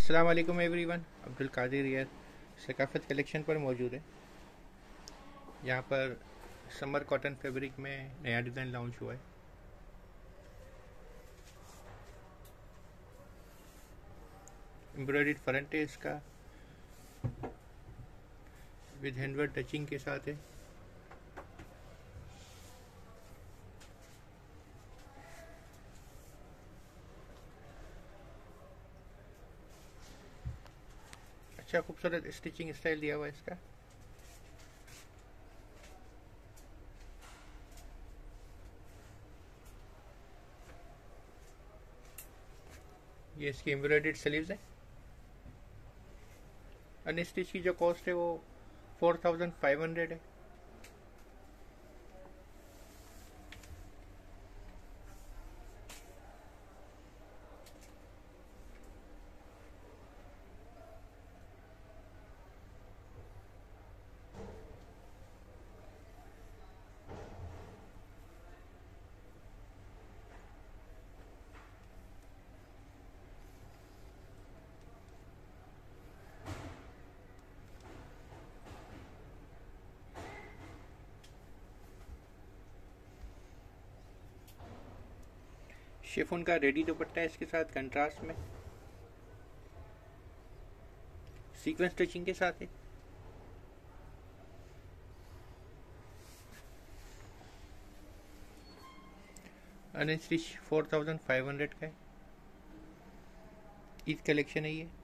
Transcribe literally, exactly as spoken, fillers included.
अस्सलाम वालेकुम एवरीवन। अब्दुल कादिर यार सकाफत कलेक्शन पर मौजूद है। यहाँ पर समर कॉटन फैब्रिक में नया डिज़ाइन लॉन्च हुआ है। एम्ब्रॉयडर्ड फ्रंट है इसका, विद हैंडवर्क टचिंग के साथ है। अच्छा खूबसूरत स्टिचिंग स्टाइल दिया हुआ है इसका। ये इसकी एम्ब्रॉयडर्ड स्लीव्स है। अनस्टिच की जो कॉस्ट है वो फोर थाउजेंड फाइव हंड्रेड है। शिफॉन का रेडी दुपट्टा है इसके साथ, कंट्रास्ट में सीक्वेंस स्टिचिंग के साथ है। Unstitch four thousand five hundred का है। ईद कलेक्शन है ये।